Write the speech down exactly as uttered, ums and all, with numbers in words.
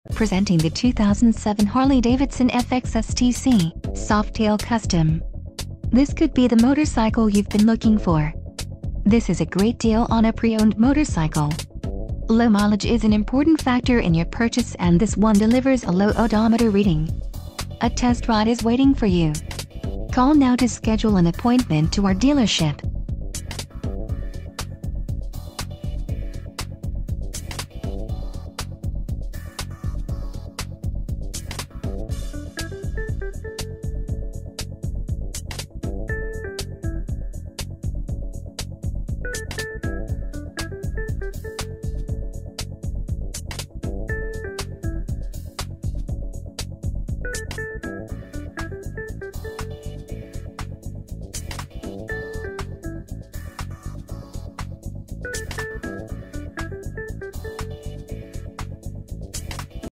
Presenting the two thousand seven Harley-Davidson F X S T C Softail Custom. This could be the motorcycle you've been looking for. This is a great deal on a pre-owned motorcycle. Low mileage is an important factor in your purchase, and this one delivers a low odometer reading. A test ride is waiting for you. Call now to schedule an appointment to our dealership.